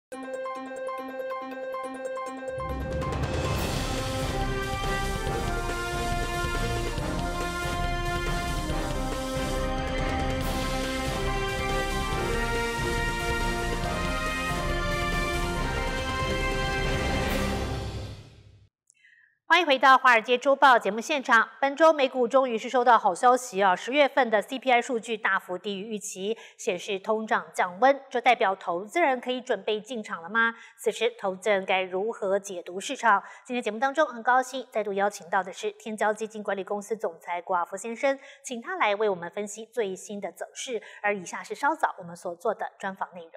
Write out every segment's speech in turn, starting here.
欢迎回到《华尔街周报》节目现场。本周美股终于是收到好消息啊，10月份的 CPI 数据大幅低于预期，显示通胀降温，这代表投资人可以准备进场了吗？此时投资人该如何解读市场？今天节目当中很高兴再度邀请到的是天骄基金管理公司总裁郭亚福先生，请他来为我们分析最新的走势。而以下是稍早我们所做的专访内容。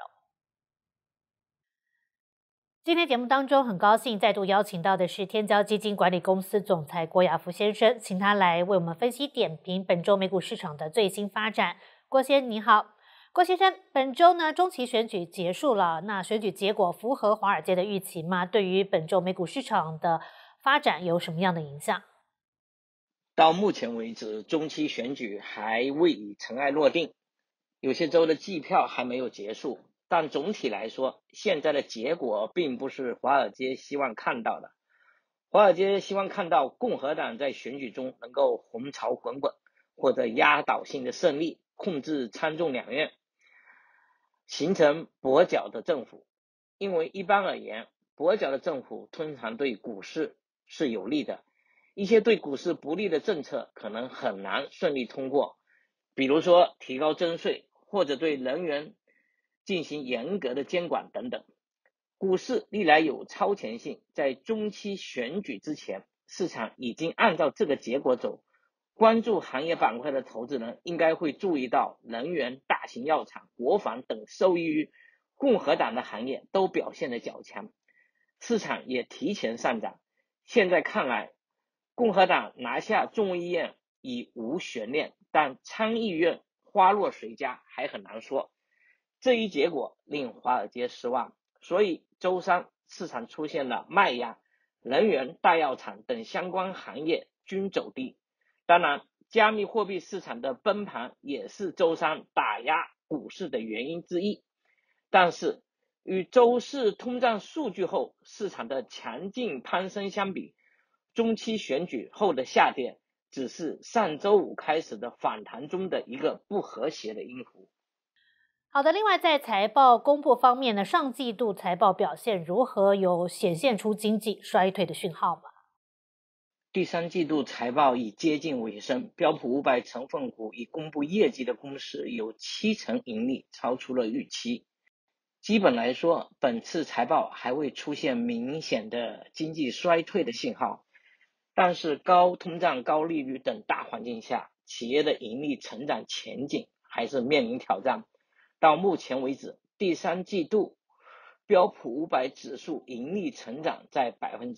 今天节目当中，很高兴再度邀请到的是天骄基金管理公司总裁郭亚福先生，请他来为我们分析点评本周美股市场的最新发展。郭先生你好。郭先生，本周呢中期选举结束了，那选举结果符合华尔街的预期吗？对于本周美股市场的发展有什么样的影响？ 到目前为止，中期选举还未以尘埃落定，有些州的计票还没有结束。但总体来说，现在的结果并不是华尔街希望看到的。华尔街希望看到共和党在选举中能够红潮滚滚，或者压倒性的胜利，控制参众两院，形成跛脚的政府。因为一般而言，跛脚的政府通常对股市是有利的，一些对股市不利的政策可能很难顺利通过，比如说提高征税，或者对能源进行严格的监管等等。股市历来有超前性，在中期选举之前，市场已经按照这个结果走。关注行业板块的投资人应该会注意到，能源、大型药厂、国防等受益于共和党的行业都表现得较强，市场也提前上涨。现在看来，共和党拿下众议院已无悬念，但参议院花落谁家还很难说。这一结果令华尔街失望，所以周三市场出现了卖压，能源、大药厂等相关行业均走低。当然，加密货币市场的崩盘也是周三打压股市的原因之一。但是与周四通胀数据后市场的强劲攀升相比，中期选举后的下跌只是上周五开始的反弹中的一个不和谐的音符。 好的，另外在财报公布方面呢，上季度财报表现如何？有显现出经济衰退的讯号吗？ 第三季度财报已接近尾声，标普500成分股已公布业绩的公司有70%盈利超出了预期。基本来说，本次财报还未出现明显的经济衰退的信号，但是高通胀、高利率等大环境下，企业的盈利成长前景还是面临挑战。到目前为止，第三季度标普500指数盈利成长在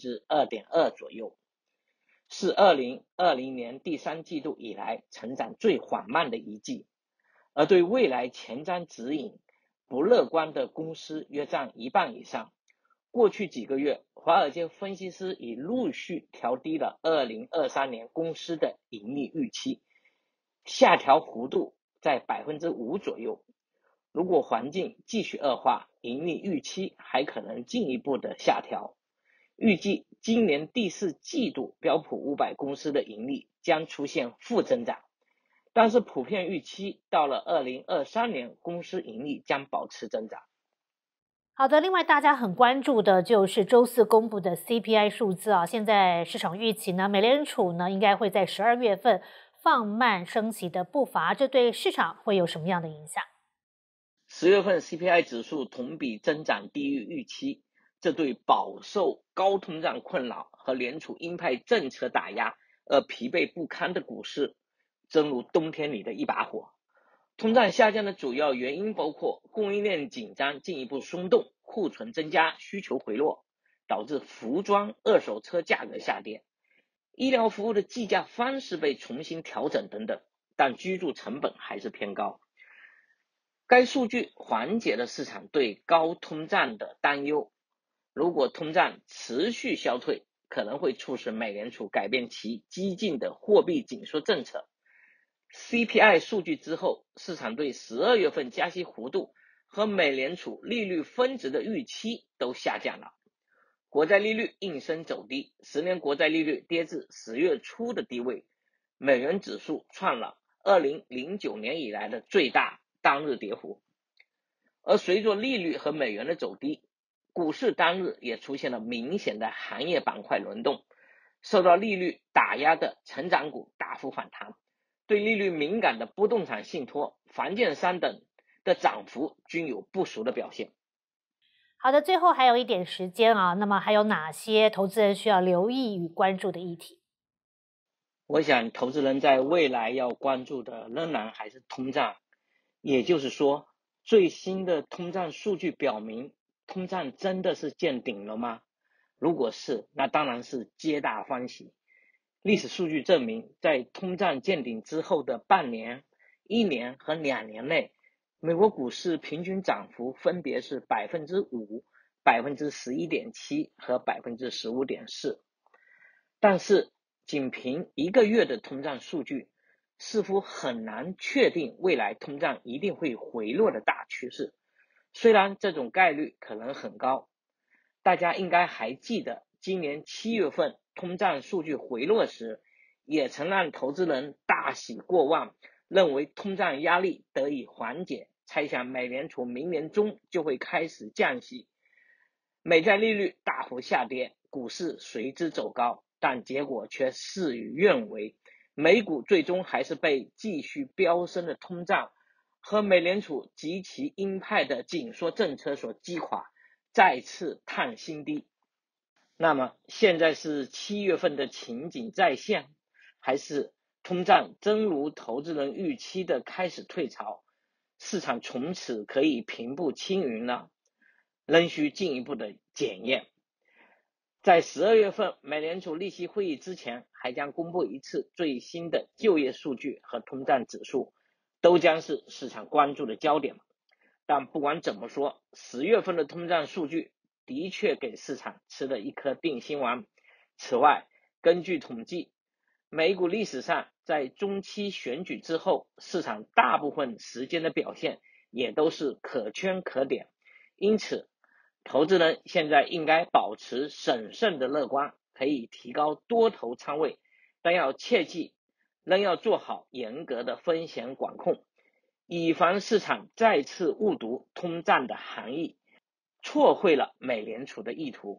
2.2% 左右，是2020年第三季度以来成长最缓慢的一季。而对未来前瞻指引不乐观的公司约占一半以上。过去几个月，华尔街分析师已陆续调低了2023年公司的盈利预期，下调幅度在 5% 左右。如果环境继续恶化，盈利预期还可能进一步的下调。预计今年第四季度标普500公司的盈利将出现负增长，但是普遍预期到了2023年公司盈利将保持增长。 好的，另外大家很关注的就是周四公布的 CPI 数字啊，现在市场预期呢，美联储呢应该会在12月份放慢升息的步伐，这对市场会有什么样的影响 ？10月份 CPI 指数同比增长低于预期，这对饱受高通胀困扰和联储鹰派政策打压而疲惫不堪的股市正如冬天里的一把火。通胀下降的主要原因包括供应链紧张进一步松动，库存增加，需求回落，导致服装、二手车价格下跌，医疗服务的计价方式被重新调整等等，但居住成本还是偏高。该数据缓解了市场对高通胀的担忧。如果通胀持续消退，可能会促使美联储改变其激进的货币紧缩政策。CPI 数据之后，市场对12月份加息幅度和美联储利率峰值的预期都下降了，国债利率应声走低，10年国债利率跌至10月初的低位，美元指数创了2009年以来的最大当日跌幅。而随着利率和美元的走低，股市当日也出现了明显的行业板块轮动，受到利率打压的成长股大幅反弹，对利率敏感的不动产信托、房建商等的涨幅均有不俗的表现。 好的，最后还有一点时间啊，那么还有哪些投资人需要留意与关注的议题？ 我想投资人在未来要关注的仍然还是通胀，也就是说，最新的通胀数据表明，通胀真的是见顶了吗？如果是，那当然是皆大欢喜。历史数据证明，在通胀见顶之后的半年、1年和2年内，美国股市平均涨幅分别是5%、11.7%和15.4%。但是，仅凭1个月的通胀数据，似乎很难确定未来通胀一定会回落的大趋势。虽然这种概率可能很高，大家应该还记得，今年7月份通胀数据回落时，也曾让投资人大喜过望，认为通胀压力得以缓解，猜想美联储明年中就会开始降息，美债利率大幅下跌，股市随之走高，但结果却事与愿违，美股最终还是被继续飙升的通胀和美联储极其鹰派的紧缩政策所击垮，再次探新低。那么现在是7月份的情景再现，还是通胀真如投资人预期的开始退潮，市场从此可以平步青云呢？仍需进一步的检验。在12月份美联储利息会议之前，还将公布一次最新的就业数据和通胀指数，都将是市场关注的焦点。但不管怎么说，10月份的通胀数据的确给市场吃了一颗定心丸。此外，根据统计，美股历史上在中期选举之后，市场大部分时间的表现也都是可圈可点。因此，投资人现在应该保持审慎的乐观，可以提高多头仓位，但要切记，仍要做好严格的风险管控，以防市场再次误读通胀的含义，错会了美联储的意图。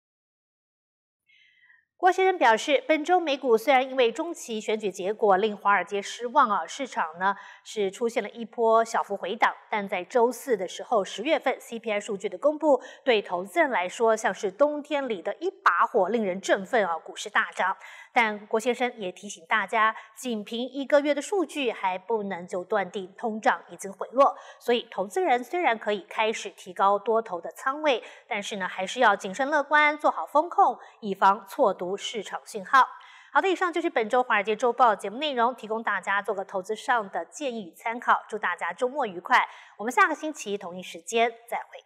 郭先生表示，本周美股虽然因为中期选举结果令华尔街失望啊，市场呢是出现了一波小幅回档，但在周四的时候，10月份 CPI 数据的公布，对投资人来说像是冬天里的一把火，令人振奋啊，股市大涨。但郭先生也提醒大家，仅凭1个月的数据还不能就断定通胀已经回落，所以投资人虽然可以开始提高多头的仓位，但是呢，还是要谨慎乐观，做好风控，以防错读市场讯号。好的，以上就是本周华尔街周报节目内容，提供大家做个投资上的建议与参考。祝大家周末愉快，我们下个星期同一时间再会。